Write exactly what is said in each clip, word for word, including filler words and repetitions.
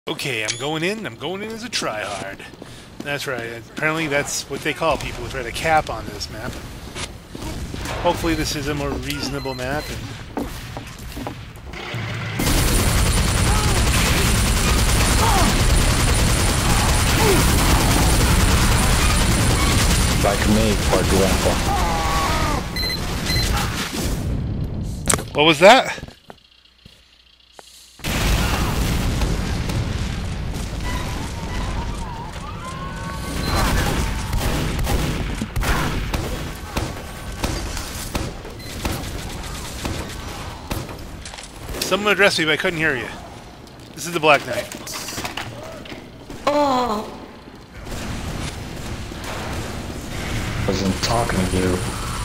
Okay, I'm going in. I'm going in as a tryhard. That's right. Apparently that's what they call people who try to cap on this map. Hopefully this is a more reasonable map. And like me, for example. what was that? Someone addressed me, but I couldn't hear you. This is the Black Knight. Oh. Wasn't talking to you.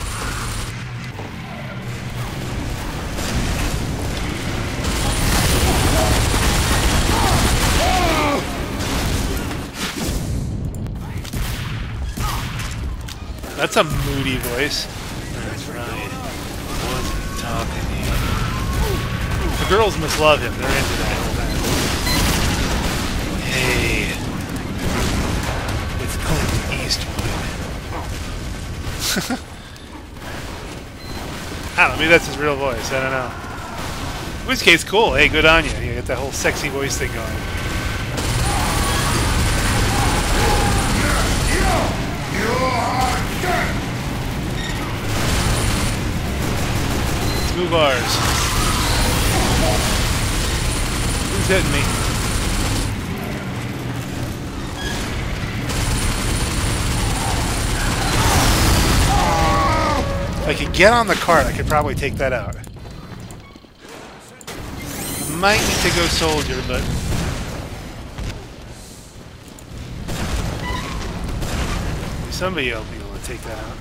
That's a moody voice. That's right. Wasn't talking to you. The girls must love him. They're into that whole time. Hey. It's Clint Eastwood. I don't know, maybe that's his real voice. I don't know. In which case, cool. Hey, good on you. You get that whole sexy voice thing going. Let's move ours. Who's hitting me? If I could get on the cart, I could probably take that out. I might need to go soldier, but... somebody will be able to take that out.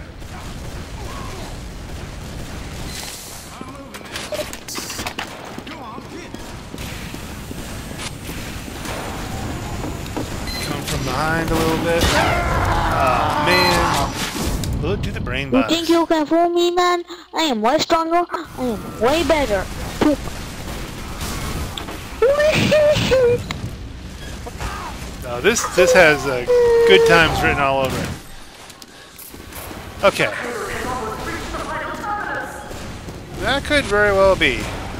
Come from behind a little bit. Oh, man. We'll do the brain You box. think you can fool me, man? I am way stronger. I am way better. No, this this has uh, good times written all over it. Okay. That could very well be.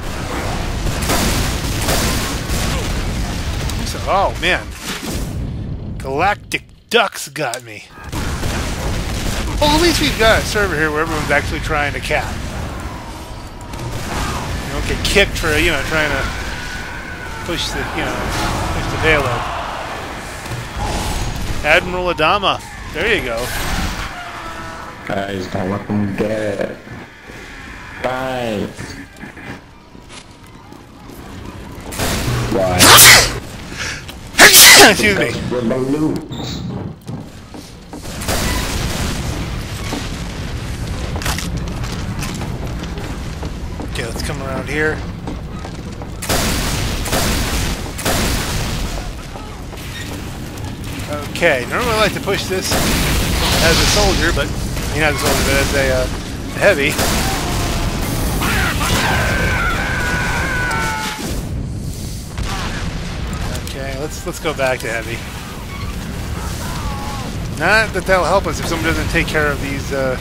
So, oh, man. Galactic Ducks got me. Well, at least we've got a server here where everyone's actually trying to cap. You don't get kicked for, you know, trying to push the, you know, push the payload. Admiral Adama. There you go. Guys, don't let them get it. Bye. Why? Excuse me. We're balloons. Okay, let's come around here. Okay, normally I like to push this as a soldier, but I mean, not as a soldier, but as a uh, heavy. Okay, let's let's go back to heavy. Not that that'll help us if someone doesn't take care of these uh,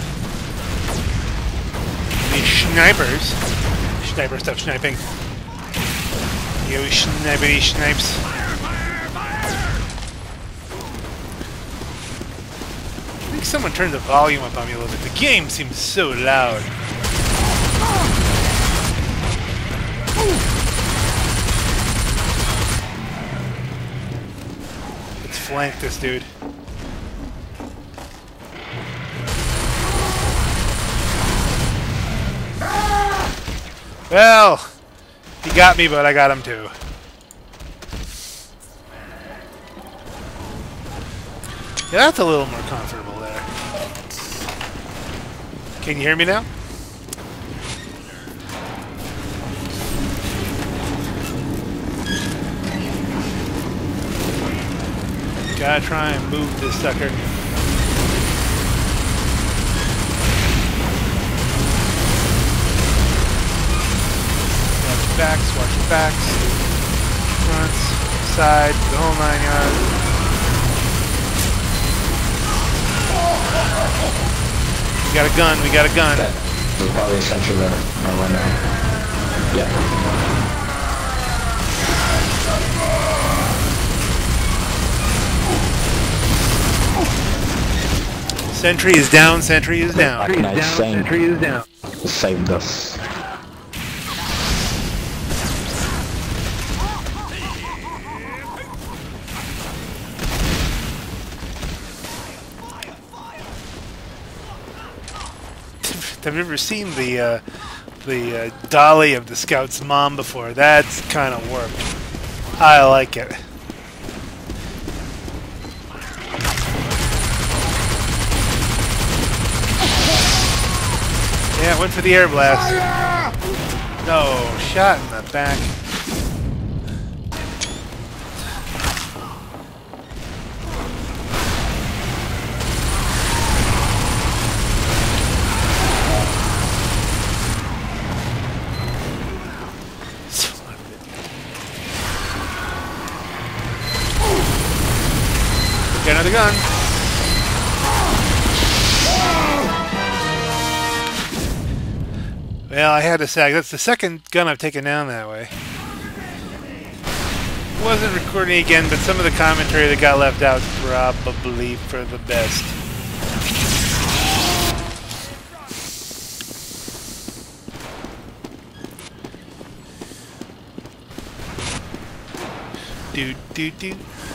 these snipers. Sniper stuff sniping. You snipery snipes. I think someone turned the volume up on me a little bit. The game seems so loud. Let's flank this dude. Well, he got me, but I got him too. Yeah, that's a little more comfortable there. Can you hear me now? Gotta try and move this sucker. Watch your backs, watch your backs. Fronts, side, the whole nine yards. We got a gun, we got a gun. Okay. There's probably a sentry there. Oh, right now. Yeah. Sentry is down, sentry is down. Sentry is down, sentry is down. Saved us. I've never seen the uh, the uh, dolly of the scout's mom before. That's kind of warped. I like it. Yeah, went for the air blast. No, shot in the back. Get another gun. Well, I had to sag. That's the second gun I've taken down that way. Wasn't recording again, but some of the commentary that got left out probably for the best. Do do do.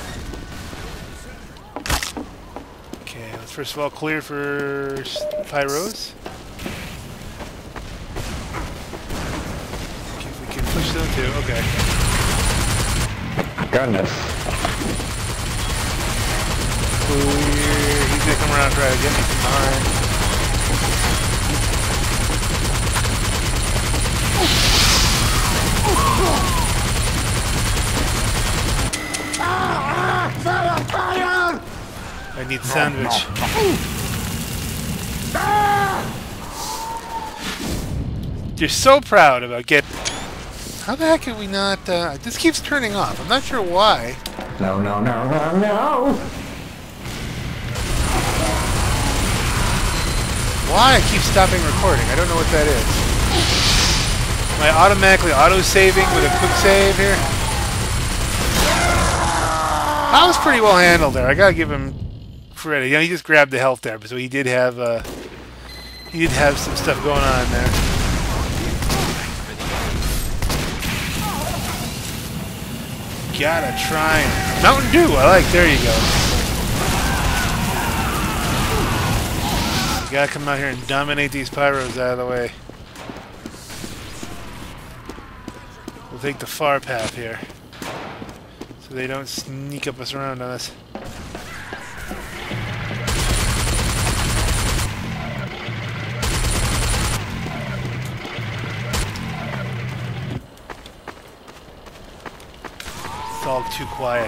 Okay, let's first of all clear for pyros. Okay, if we can push them too. Okay. Goodness. Clear. He's gonna come around and try to get me from behind. I need sandwich. You're so proud about getting... How the heck can we not... Uh, this keeps turning off. I'm not sure why. No, no, no, no, no! Why I keep stopping recording. I don't know what that is. Am I automatically auto-saving with a quick save here? That was pretty well handled there. I gotta give him credit. You know, he just grabbed the health there, so he did have uh, he did have some stuff going on there. Gotta try and Mountain Dew. I like. There you go. You gotta come out here and dominate these pyros out of the way. We'll take the far path here, so they don't sneak up us around on us. It's all too quiet.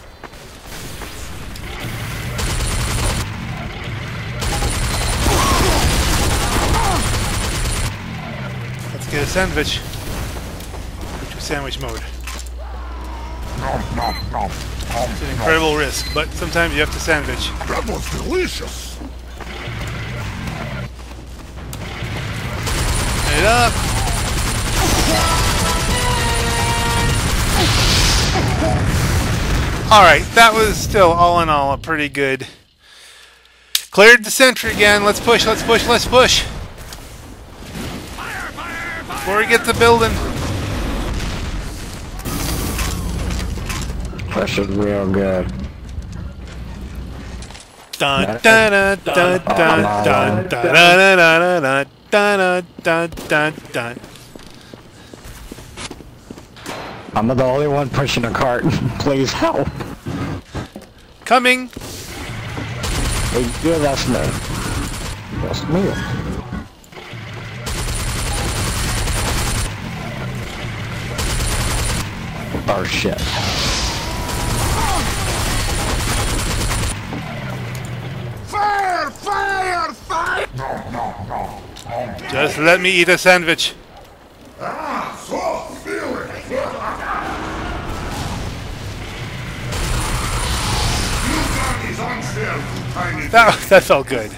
Let's get a sandwich. To sandwich mode. It's an incredible risk, but sometimes you have to sandwich. That was delicious. Turn it up. Alright, that was still, all in all, a pretty good... Cleared the sentry again. Let's push, let's push, let's push. Before we get to building. Pressure's real good. Dun dun dun dun dun dun dun dun dun dun dun dun. I'm the only one pushing a cart. Please help. Coming. Hey, yeah, that's me. That's me. Oh shit. Fire! Fire! Fire! No, no, no. Just let me eat a sandwich. Ah, so feeling. That, that felt good.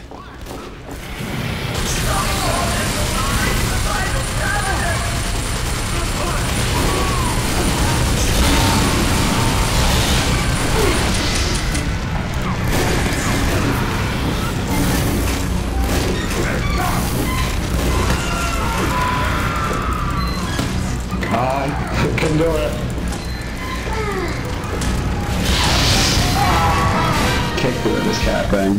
Come on, you can do it. Kick through this cat thing.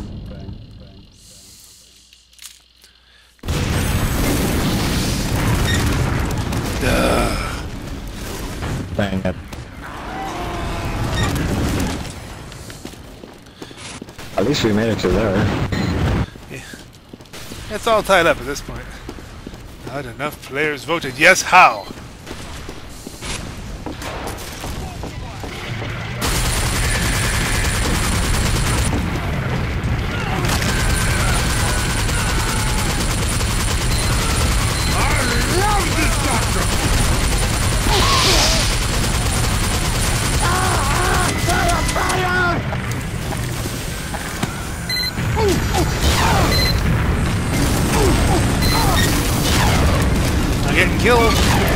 Dang it. At least we made it to there. Yeah. It's all tied up at this point. Not enough players voted. Yes, how? I'm getting killed.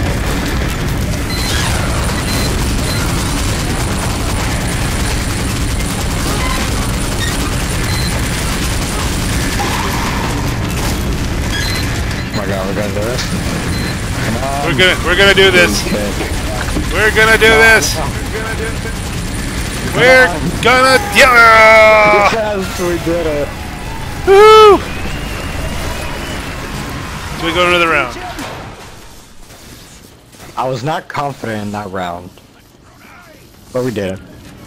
Oh my god, we're gonna do this. Come on. We're gonna we're gonna do this. We're gonna do this. We're gonna yeah. Yes, we did it. Woo! So we go to another round. I was not confident in that round, but we did it.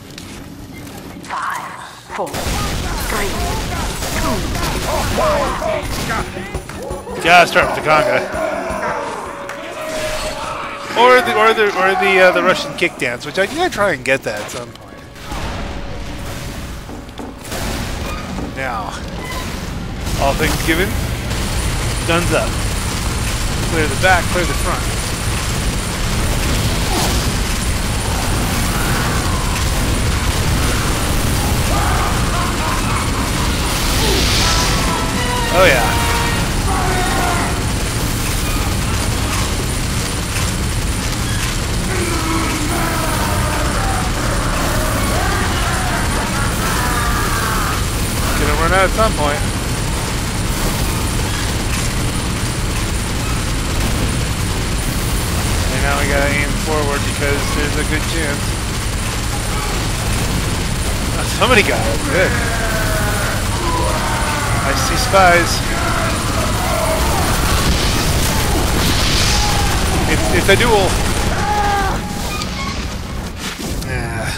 Five, four, three, two, one. Gotta start with the conga. Or the or the or the uh, the Russian kick dance, which I gotta try and get that at some point. Now, all things given, guns up. Clear the back, clear the front. Oh yeah. Gonna run out at some point. And now we gotta aim forward because there's a good chance. Oh, somebody got it. Good. I see spies. It's, it's a duel. Yeah.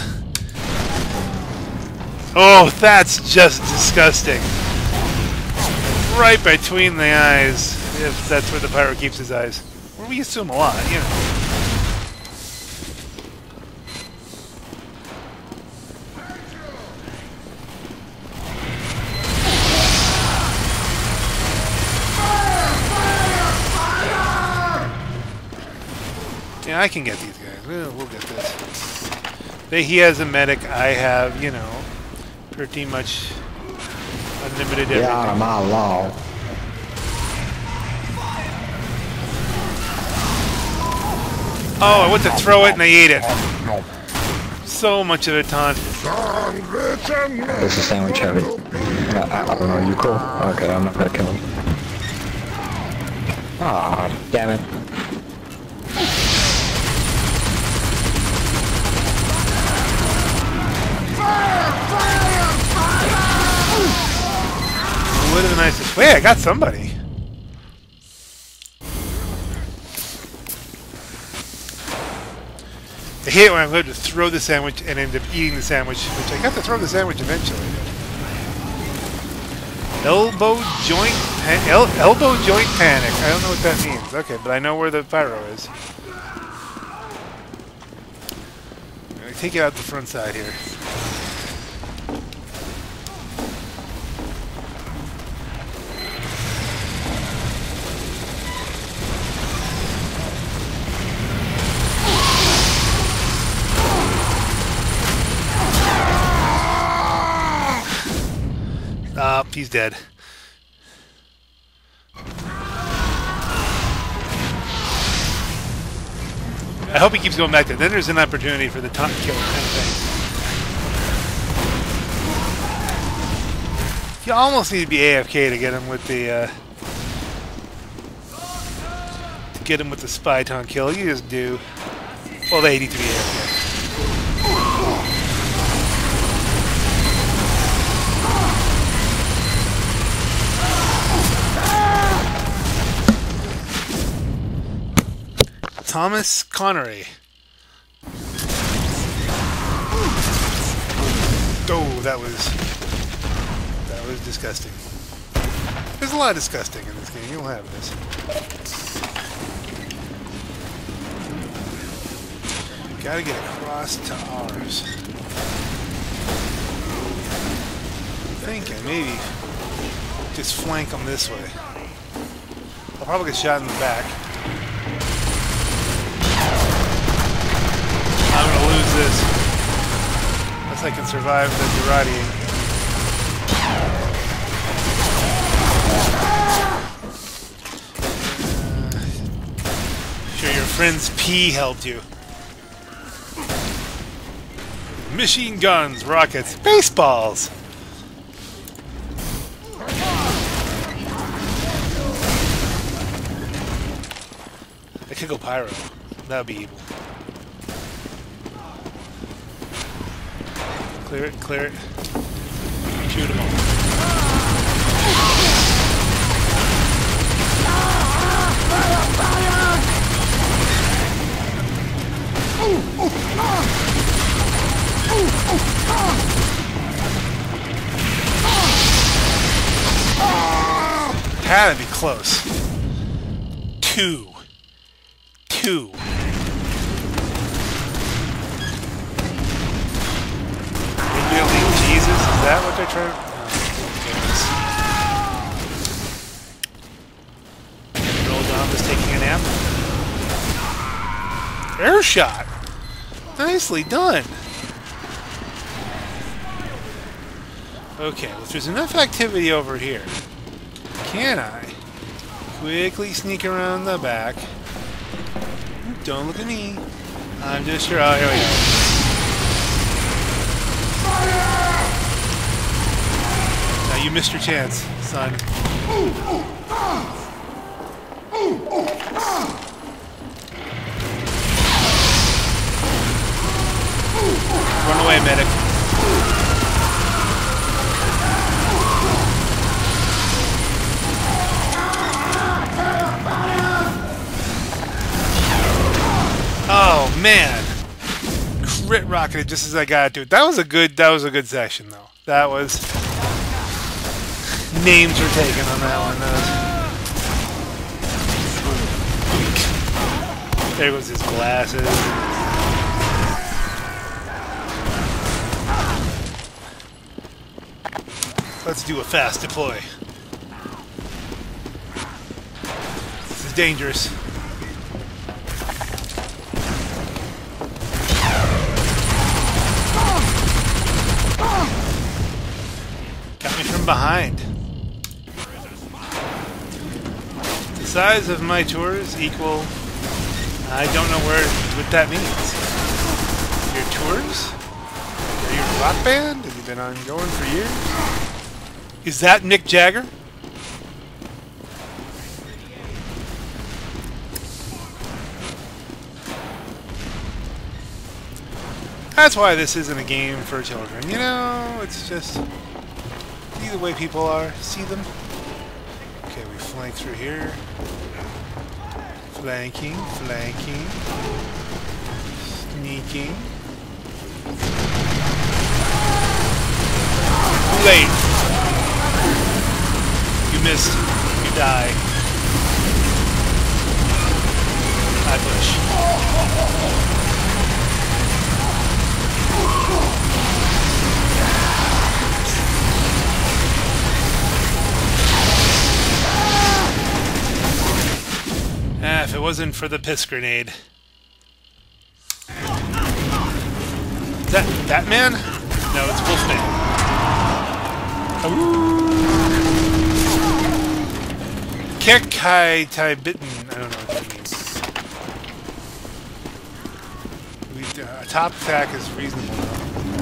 Oh, that's just disgusting. Right between the eyes, if that's where the pyro keeps his eyes. Well, we assume a lot, you know. Yeah, I can get these guys. We'll, we'll get this. They, he has a medic. I have, you know, pretty much unlimited everything. Yeah, out of my law. Oh, I went to throw it and I ate it. So much of a taunt. This is sandwich heavy. I, I, I don't know, you cool? Okay, I'm not gonna kill him. Aw, damn it. Would have been nice to... Wait, I got somebody. I hate it when I'm going to throw the sandwich and end up eating the sandwich, which I got to throw the sandwich eventually. Elbow joint pan el elbow joint panic. I don't know what that means. Okay, but I know where the pyro is. I'm gonna take it out the front side here. he's dead. I hope he keeps going back there. Then there's an opportunity for the taunt kill kind of thing. You almost need to be A F K to get him with the uh, to get him with the spy taunt kill. You just do. Well, the eighty-three A F K. Thomas Connery. Oh, that was that was disgusting. There's a lot of disgusting in this game. You'll have this. Gotta get across to ours. I'm thinking maybe just flank them this way. I'll probably get shot in the back. I'm gonna lose this. Unless I can survive the Durati. Uh, sure your friend's pee helped you. Machine guns, rockets, baseballs! I could go pyro. That would be evil. Clear it, clear it. Shoot them all. Had to be close. Two. Two. Jesus, is that what they're trying to... Oh, goodness. Roll down is taking a nap. Air shot! Nicely done! Okay, well, if there's enough activity over here, can I quickly sneak around the back? Don't look at me. I'm just sure... Oh, here we go. Now you missed your chance, son. Run away, medic. Oh man. Crit rocketed just as I got to it. That was a good that was a good session though. That was names were taken on that one. That was... There goes his glasses. Let's do a fast deploy. This is dangerous. Got me from behind. The size of my tours equal... I don't know where what that means. Your tours? Are you a rock band? Have you been ongoing for years? Is that Mick Jagger? That's why this isn't a game for children. You know, it's just... See the way people are? See them? Okay, we flank through here. Flanking, flanking. Sneaking. Too late. You missed. You die. I push. Ah, if it wasn't for the piss grenade. Is that that man? No, it's Wolfman. Kekai Tai Bitten. I don't know what that means. We, uh, top attack is reasonable now.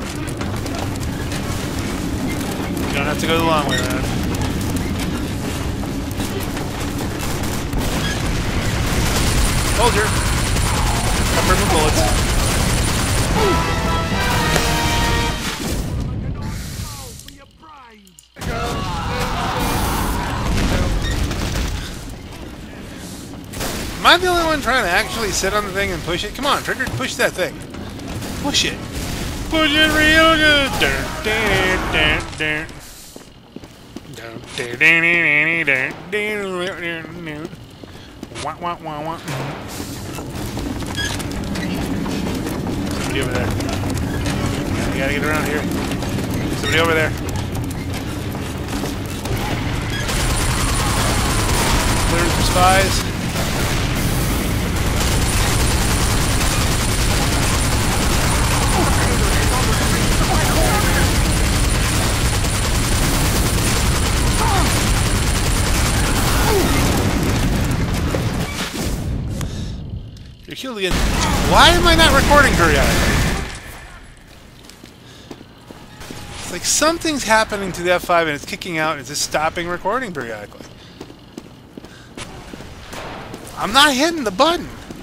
You don't have to go the long way around. Soldier! Cover him with bullets. Am I the only one trying to actually sit on the thing and push it? Come on, Trigger, push that thing. Push it. Push it real good. Dun, dun, dun, dun. Dun, dun, dun, dun, dun, dun, dun. Wah, wah, wah, wah. Somebody over there. You gotta get around here. Somebody over there. Clearance for spies. You're killed again. Why am I not recording periodically? It's like something's happening to the F five and it's kicking out and it's just stopping recording periodically. I'm not hitting the button.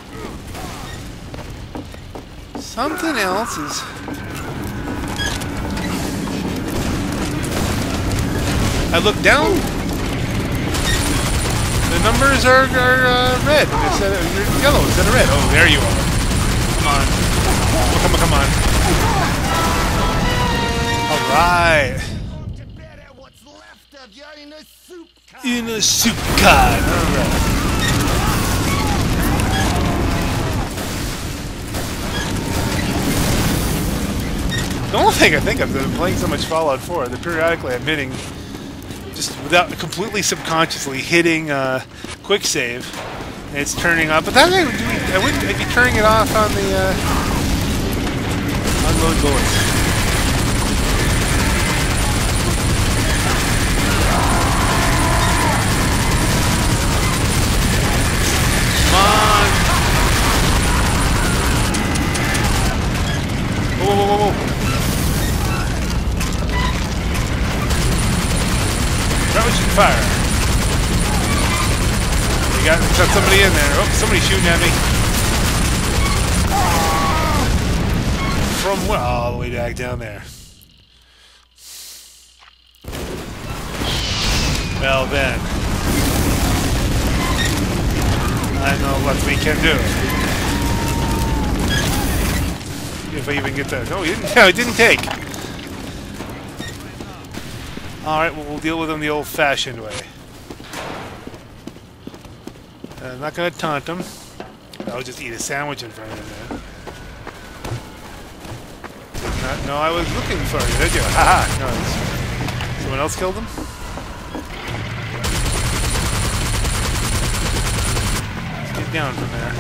Something else is... I look down. The numbers are, are uh, red. Instead of they're yellow instead of red. Oh, there you are. Come on. Oh, come on, come on. All right. In a soup can. All right. The only thing I think of is that I'm playing so much Fallout four that periodically I'm hitting, just without completely subconsciously hitting uh, quick save, and it's turning off. But that I would do. I wouldn't. I'd be turning it off on the uh, unload bullets. Come on! Whoa, whoa, whoa, whoa! Trojan fire. You got, got somebody in there. Oh, somebody's shooting at me. From well, all the way back down there. Well then, I know what we can do. If I even get that. No, he didn't. No, it didn't take. Alright, well, we'll deal with them the old-fashioned way. Uh, I'm not going to taunt them. I'll just eat a sandwich in front of them. Did not know I was looking for you, did you? Haha! No, someone else killed them? Let's get down from there.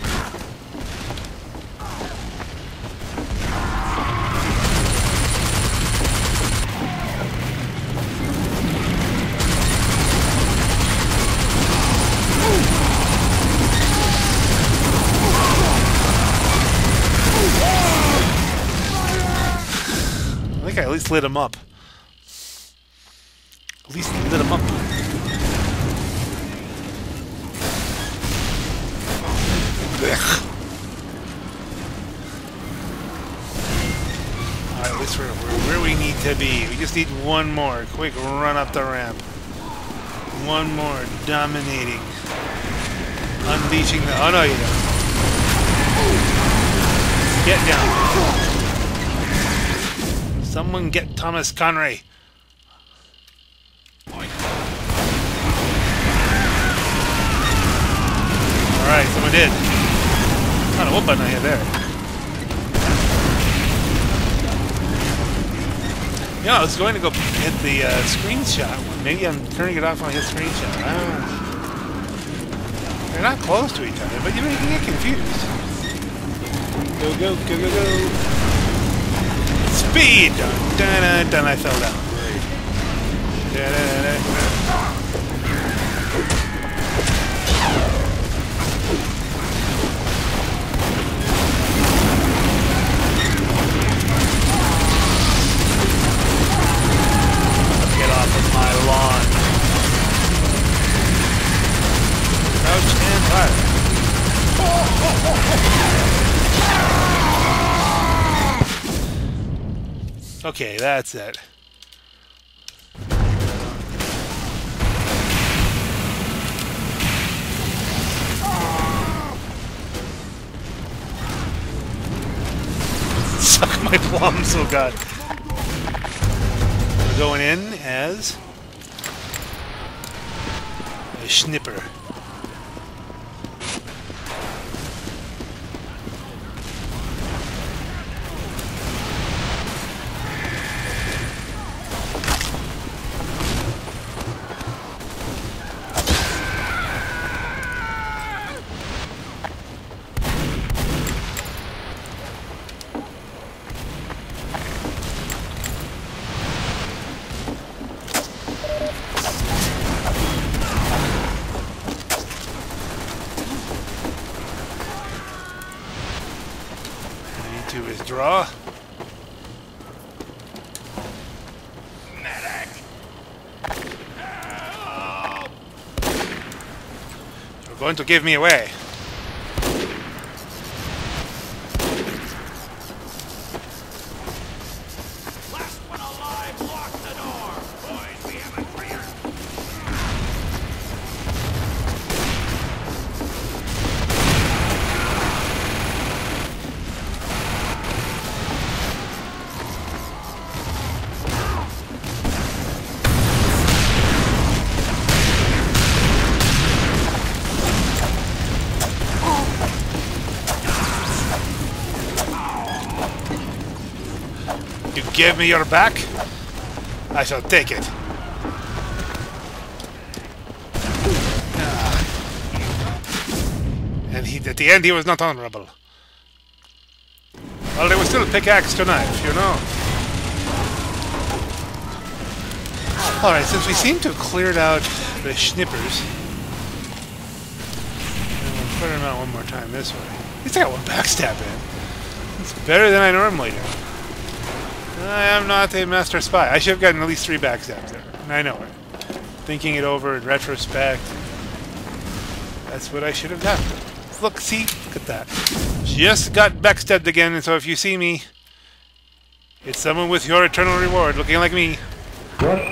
I think I at least lit him up. At least lit him up. Alright, at least we're, we're where we need to be. We just need one more quick run up the ramp. One more dominating. Unleashing the... Oh no, you don't. Get down. Someone get Thomas Conray. Alright, someone did. I don't know what button I hit there. You know, I was going to go hit the uh, screenshot one. Maybe I'm turning it off when I hit screenshot. I don't know. They're not close to each other, but you can get confused. Go, go, go, go, go. Speed! Dun, dun, dun, dun. I fell down. Get off of my lawn. Crouch and fire. Okay, that's it. Suck my plums, oh god. We're going in as a snipper. To withdraw. Medic! Help! You're going to give me away. Last one alive, lock the door! Boys, we have a clear. You give me your back, I shall take it. Ah. And he, at the end, he was not honorable. Well, there was still a pickaxe to knife, you know. Alright, since we seem to have cleared out the schnippers, we'll put them out one more time this way. At least I got one backstab in. It's better than I normally do. I am not a master spy. I should have gotten at least three backstabs there. And I know it. Thinking it over in retrospect, that's what I should have done. Look, see? Look at that. Just got backstabbed again, and so if you see me, it's someone with your eternal reward looking like me. What?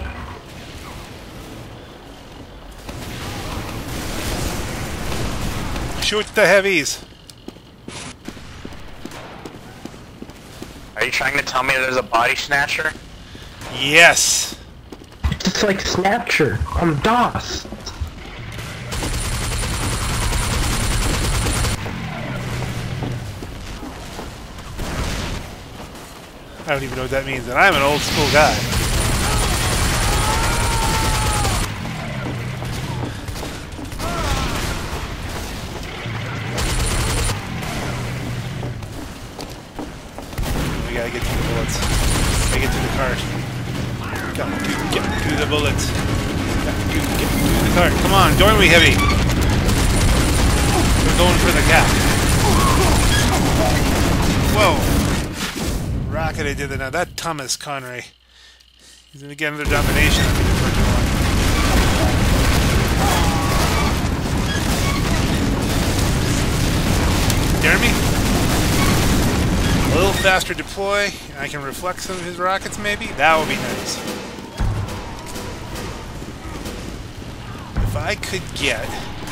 Shoot the heavies. Are you trying to tell me there's a body snatcher? Yes. It's like Snatcher on DOS. I don't even know what that means, and I'm an old school guy. We gotta get to the bullets. Gotta get to the cart. Gotta get to the bullets. Gotta get to the cart. Come on, join me, Heavy. We're going for the cap. Whoa. Rocket, I did it now. That Thomas Connery. He's gonna get another domination. Dare me? A little faster deploy, and I can reflect some of his rockets, maybe? That would be nice. If I could get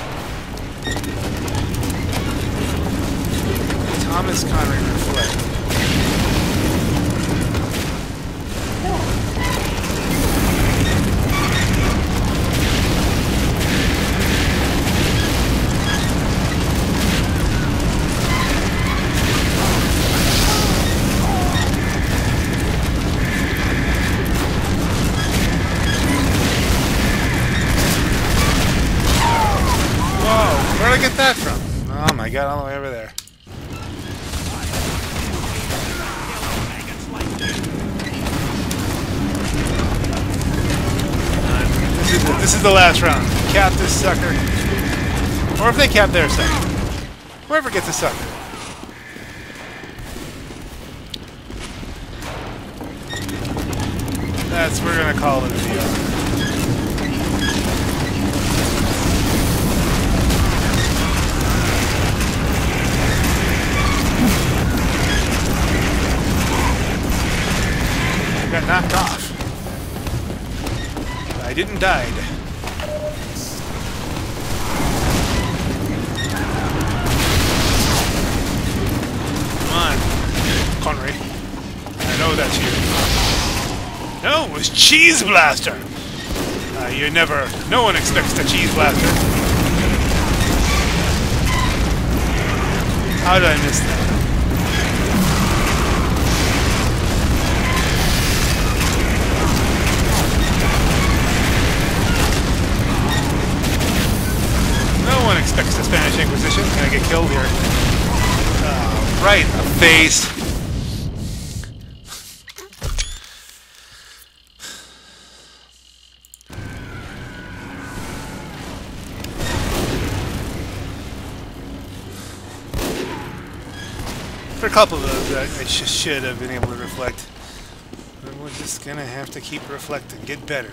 Thomas Connery reflect. Where'd I get that from? Oh my god, all the way over there. this is the last round. Cap this sucker. Or if they cap their sucker. Whoever gets a sucker. That's, we're gonna call it a deal. Got knocked off. I didn't die. Come on, Connery. I know that's you. No, it was Cheese Blaster. Uh, you never. No one expects the Cheese Blaster. How did I miss that? No one expects the Spanish Inquisition. Can I get killed here? Uh, right in the face. For a couple of those, I, I sh should have been able to reflect. But we're just gonna have to keep reflecting, get better.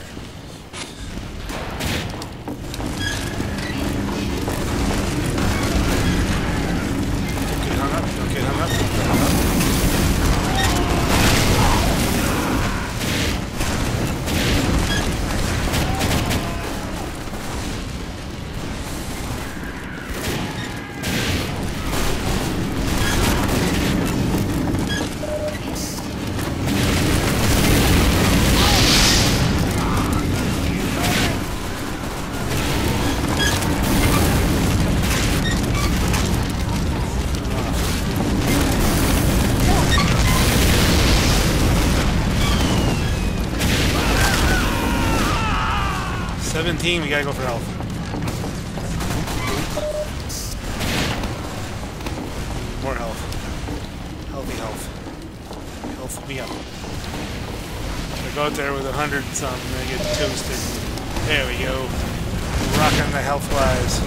Okay, hung up. seventeen, we gotta go for health. More health. Healthy health. Health me up. I go out there with a hundred and something, and I get toasted. There we go. Rocking the health wise.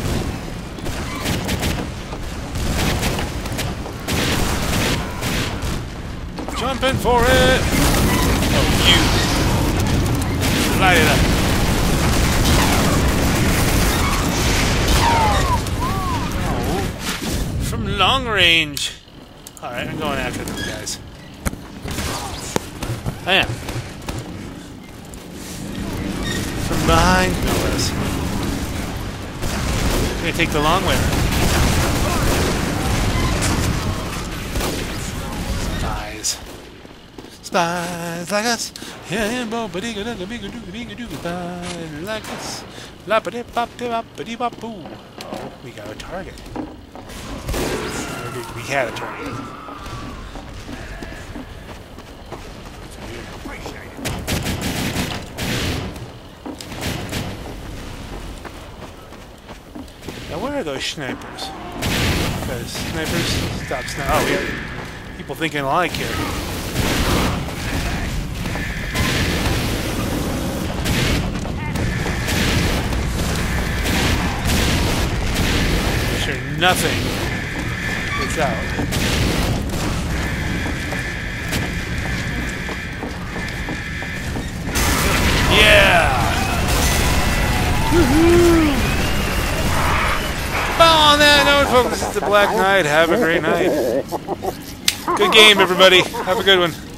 Jumping for it! Oh, you. Light it up. Long range. Alright, I'm going after those guys. I am. From behind, no less. I'm gonna take the long way. Spies. Spies like us. Yeah, bo ba dee ga da ga bee ga doo ga bee ga doo ga spies like us. La ba dee bop dee bop ba dee bop boo. Oh, we got a target. We had a target. Now where are those snipers? Because snipers stop sniping. Oh, we have people thinking alike here. Sure, nothing. Out. Yeah! Woohoo! Well, on that note, folks, this is the Black Knight. Have a great night. Good game, everybody. Have a good one.